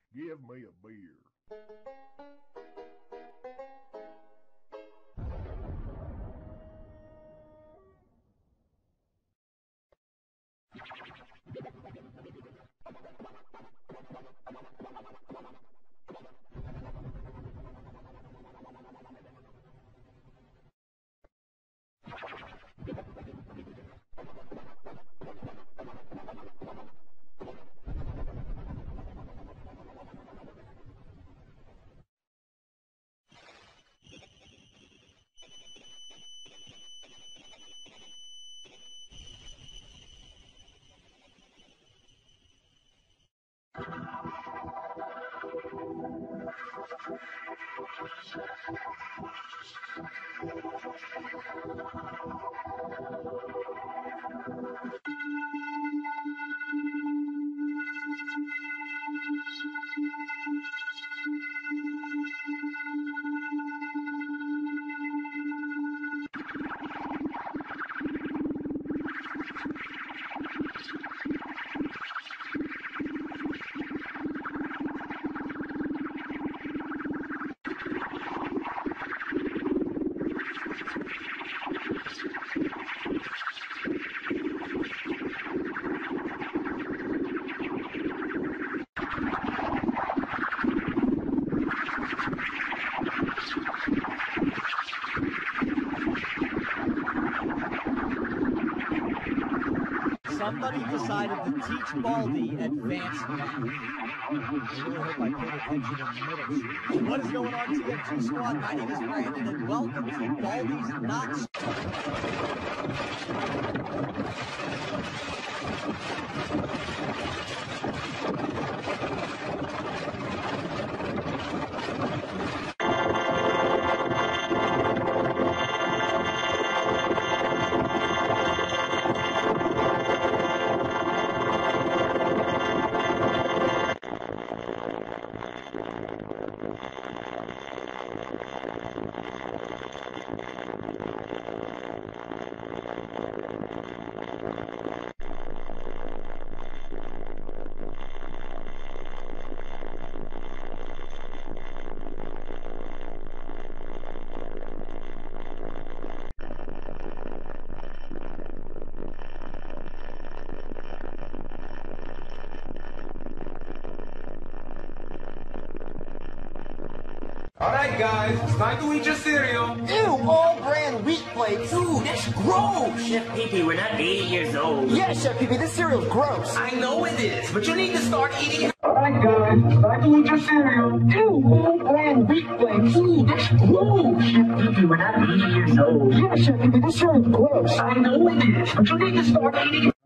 Give me a beer. Somebody decided to teach Baldy advanced math. I really hope I paid attention in middle school. What is going on, TFG Squad? My name is Brandon, and welcome to Baldy's Not. Alright guys, it's time to eat your cereal. Ew, all brand wheat flakes. Ooh, that's gross! Chef Pee-Pee, we're not 80 years old. Yeah, Chef Pee-Pee, this cereal's gross. I know it is, but you need to start eating it. Alright guys, it's time to eat your cereal. Ew, all brand wheat flakes. Ooh, that's gross! Chef Pee-Ee, we're not 80 years old. Yeah, Chef Pee-Pee, this cereal's gross. I know it is, but you need to start eating it.